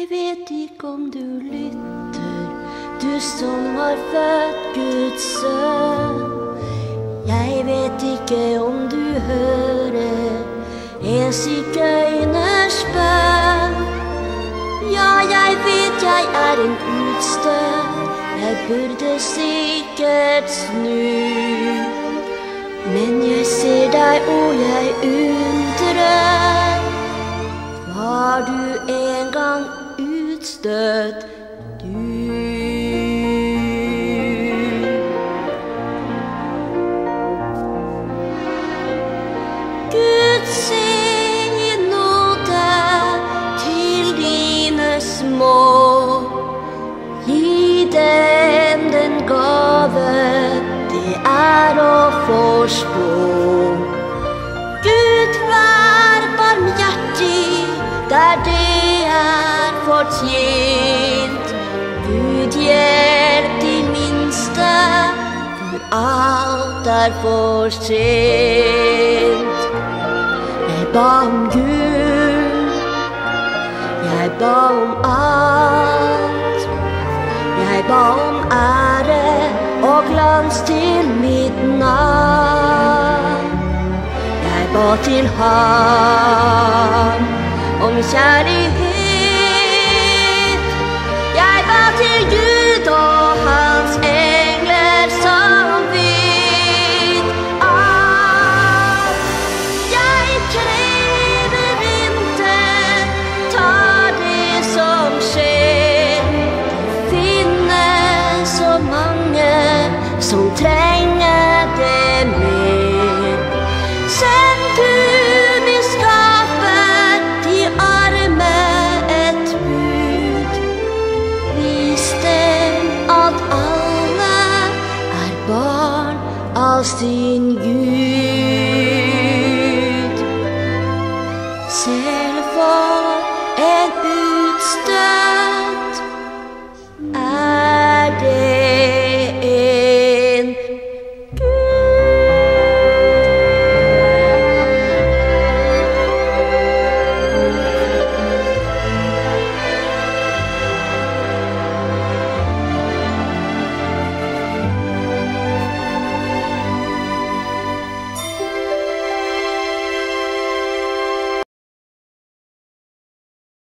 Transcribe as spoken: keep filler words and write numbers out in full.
Jeg vet ikke om du lytter, du som har født Guds sønn. Jeg vet ikke om du hører en sigøyners bønn. Ja, jeg vet jeg er en utstøtt, jeg burde sikkert snu. Men jeg ser deg og jeg undrer, var du en gang utstøtt, du? Gud se nåde til dine små, gi dem den gave det er å forstå. Gud vær barmhjertig der det er fortjent. Gud hjelp de minste, for alt er for sent. Jeg ba om Gud, jeg ba om alt. Jeg ba om ære og glans til mitt navn. Jeg ba til ham om kjærlighet. Jeg ba til Gud og hans engler som vet alt. Jeg krever intet, ta det som skjer. Det finnes så mange som trenger det mer. Send du min skaper de arme et bud. Vis dem at alle er barn av sin Gud.